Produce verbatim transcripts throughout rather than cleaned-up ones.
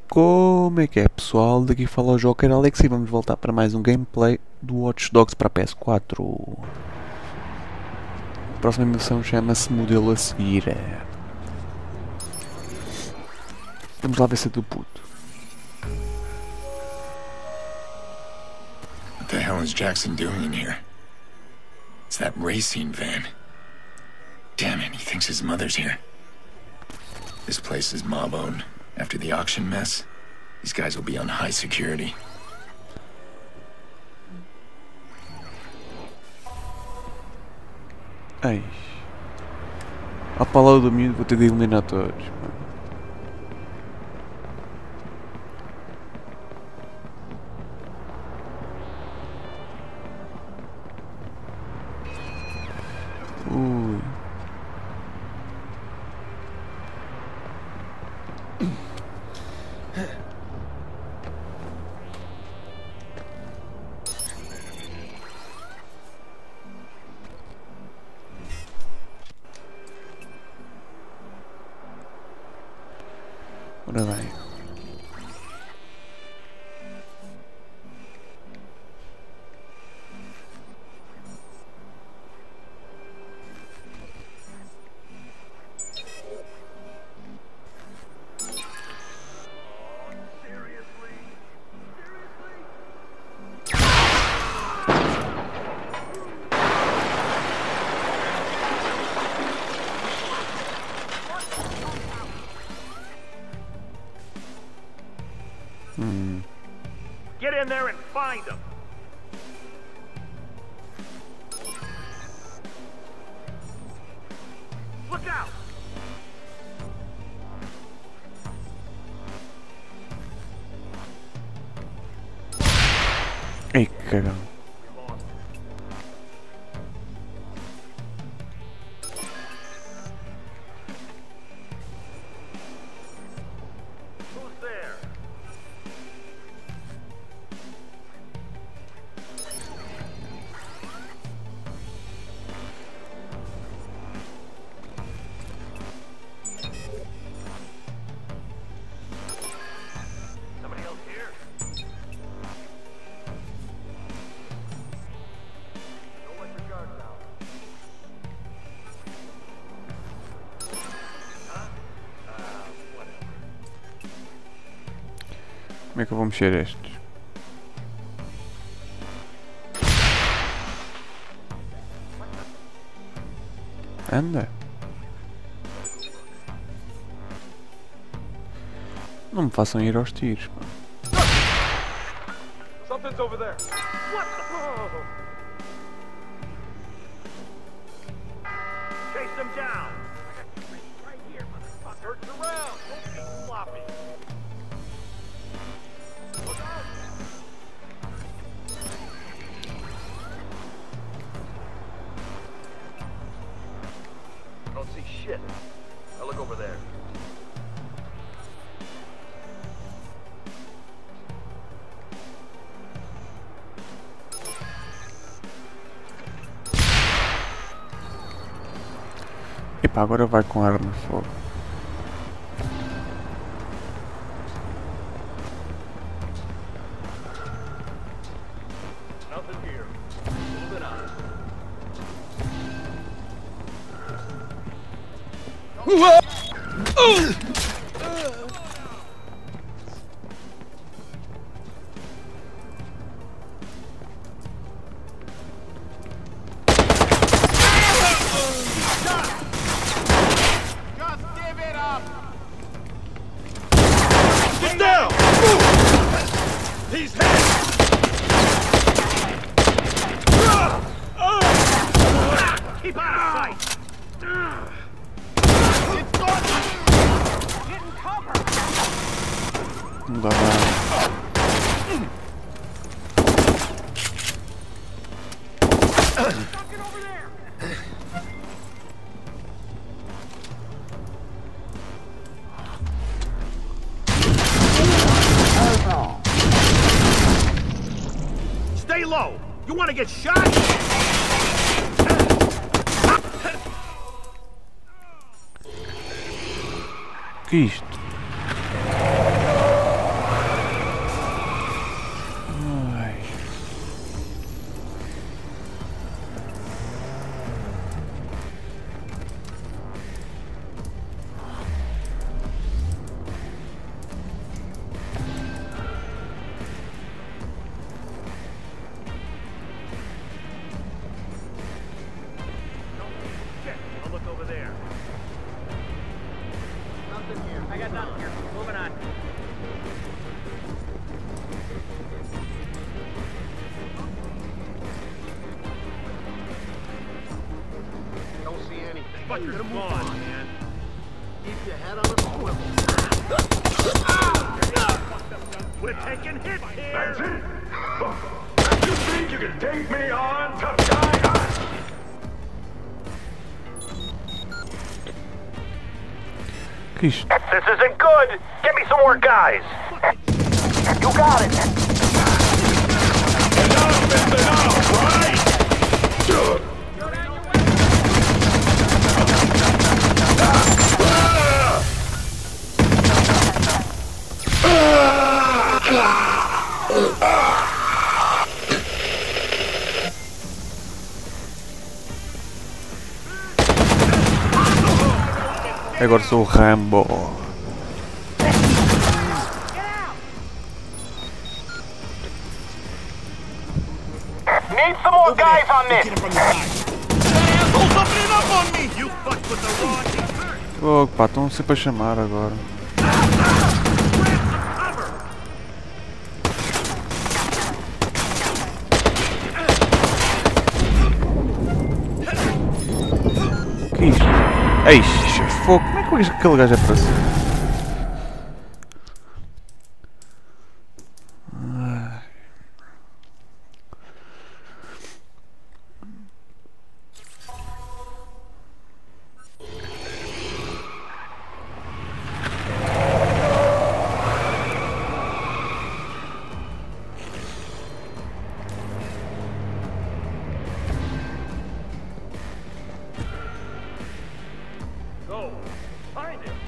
Como é que é, pessoal? Daqui fala o Joker Alex e vamos voltar para mais um gameplay do Watch Dogs para a P S quatro. A próxima missão chama-se Modelo a Seguir. Vamos lá ver se é do puto. What the hell is Jackson doing in here? It's that racing van. Damn it, he thinks his mother's here. This place is mob-owned. After the auction mess, these guys will be on high security. Ai. A palavra do miúdo, vou ter de eliminar todos. Ui. Ora bem. Hmm. Get in there and find them. Look out! Ei, cagão. Who's there? Somebody else here? Don't let your guard down. Huh? Uh, whatever. Como é que eu vou mexer estes? Anda. Não me façam ir aos tiros. Pá. Something's over there. What the? Chase them down. Right here, motherfucker. Turn around. Don't be sloppy. Look out. Don't see shit. Now look over there. Epá, agora vai com arma de fogo. Nothing here. Moving on. Just give it up. Get down. He's hit. Keep out of sight. It's gone. Getting cover. Não dá nada. Stuck it over there. Stay low. You want to get shot? Que isto? Motherfucker's gone, man. Keep your head on a swivel. We're taking hits here. That's it? You think you can take me on, tough guy? Que isto? This isn't good. Get me some more guys. You got it. Enough is enough, right? Agora sou o Rambo. Need some more guys on this. You fucked with the wrong team. Oh, pá, estão sempre a chamar agora. Que isto? Eixe, fogo. Como é que aquele gajo é para cima? Go. Find him.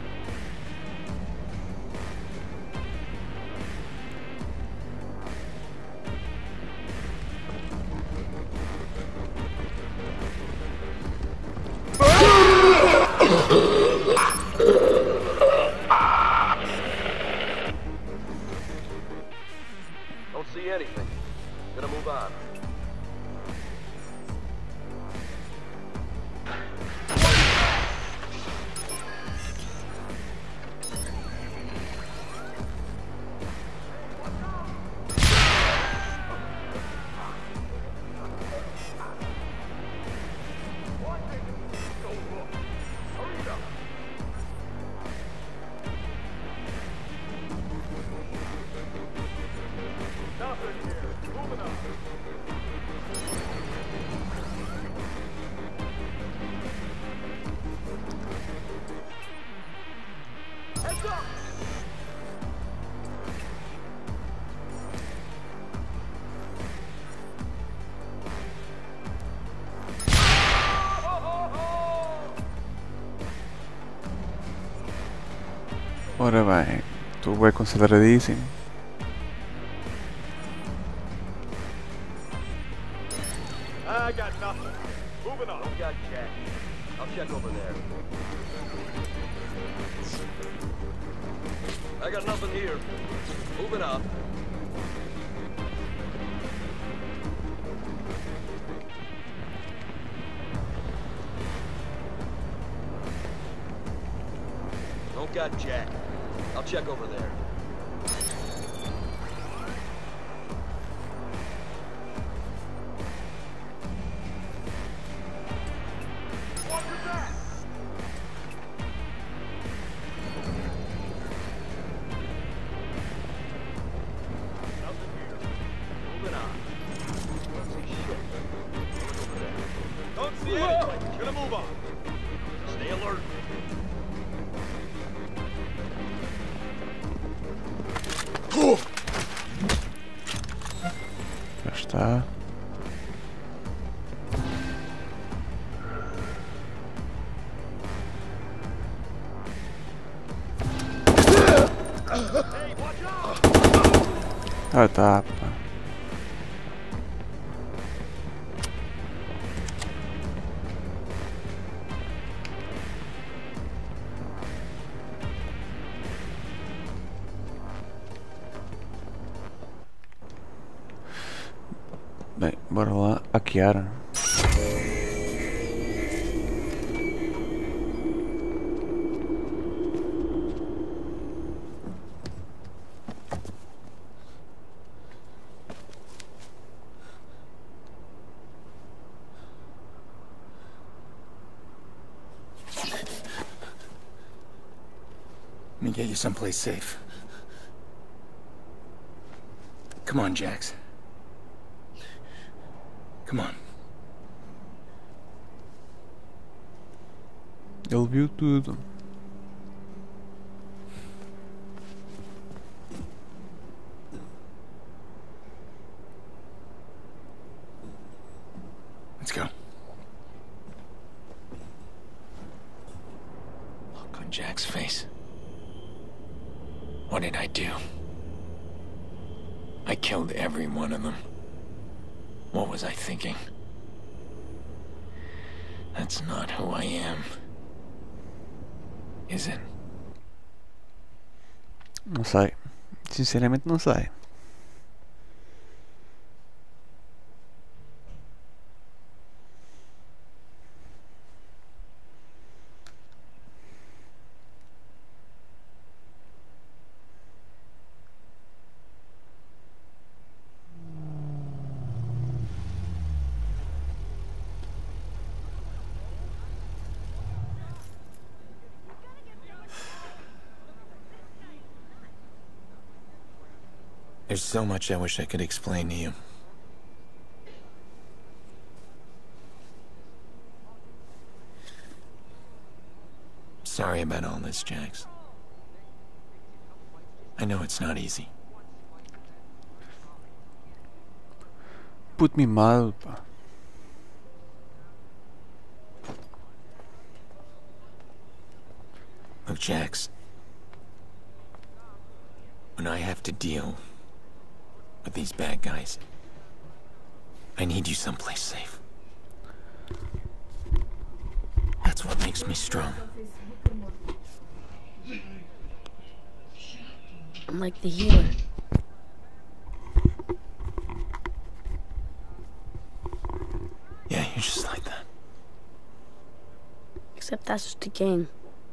Don't see anything. Gonna move on. Ora bem, tu é consideradíssimo. I got nothing. Moving on. Don't got Jack. I'll check over there. I got nothing here. Moving on. Don't got Jack. I'll check over there. Moving on. Don't see shit. Over there. Don't see anything. Gonna move on. Stay alert. Já está. Ah, tá, pá. Bem, bora lá hackear. me get you someplace safe. Come on, Jax. Come on. Ele viu tudo. Let's go. Look on Jack's face. What did I do? I killed every one of them. What was I thinking? That's not who I am. Is it? Não sei. Sinceramente não sei. There's so much I wish I could explain to you. Sorry about all this, Jax. I know it's not easy. Puto mimado, pá. Look, Jax. When I have to deal with these bad guys, I need you someplace safe. That's what makes me strong. I'm like the healer. Yeah, you're just like that. Except that's just a game.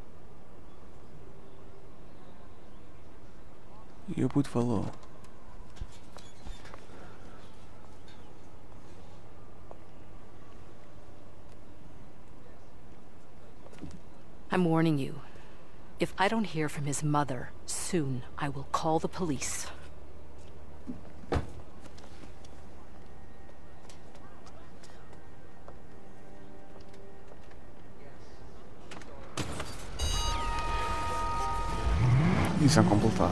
E o puto falou. I'm warning you. If I don't hear from his mother soon, I will call the police. Missão completada.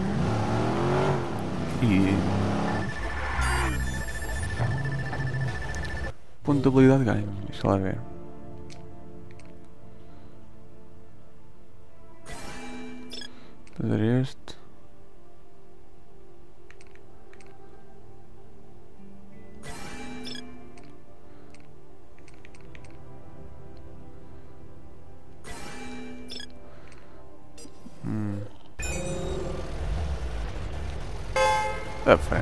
E... ponto de habilidade ganho. Deixa lá ver. Fazer este. Hum. That fair.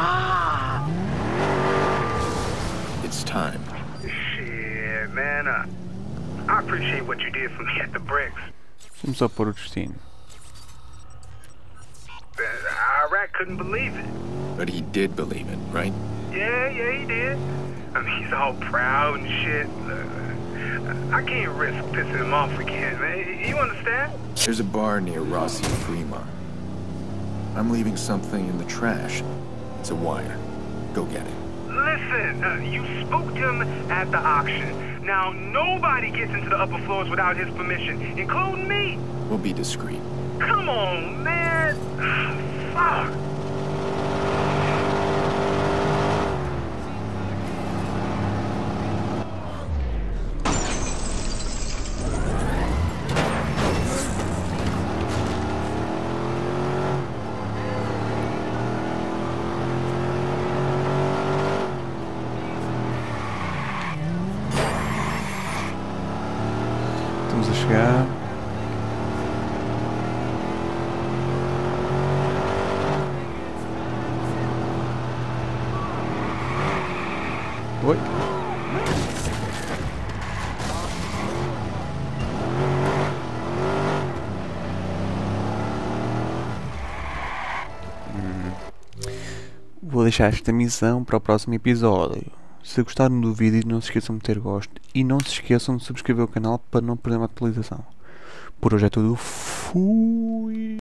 It's time. Shit, man. Uh, I appreciate what you did for me at the bricks. Deixa-me só pôr o destino. Iraq couldn't believe it. But he did believe it, right? Yeah, yeah, he did. I mean, he's all proud and shit. Uh, I can't risk pissing him off again, man. You understand? There's a bar near Rossi and Fremont. I'm leaving something in the trash. It's a wire. Go get it. Listen, uh, you spooked him at the auction. Now, nobody gets into the upper floors without his permission, including me. We'll be discreet. Come on, man. Fuck. Estamos a chegar. Oi. Hum. Vou deixar esta missão para o próximo episódio. Se gostaram do vídeo, não se esqueçam de ter gosto e não se esqueçam de subscrever o canal para não perder uma atualização. Por hoje é tudo. Fui. Fui.